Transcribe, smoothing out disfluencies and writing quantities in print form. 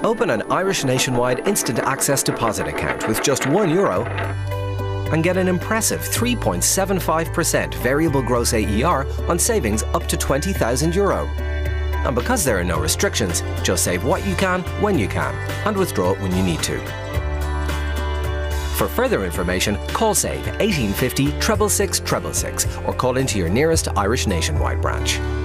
Open an Irish Nationwide instant access deposit account with just €1 and get an impressive 3.75% variable gross AER on savings up to €20,000. And because there are no restrictions, just save what you can, when you can, and withdraw it when you need to. For further information, call SAVE 1850 666 666 or call into your nearest Irish Nationwide branch.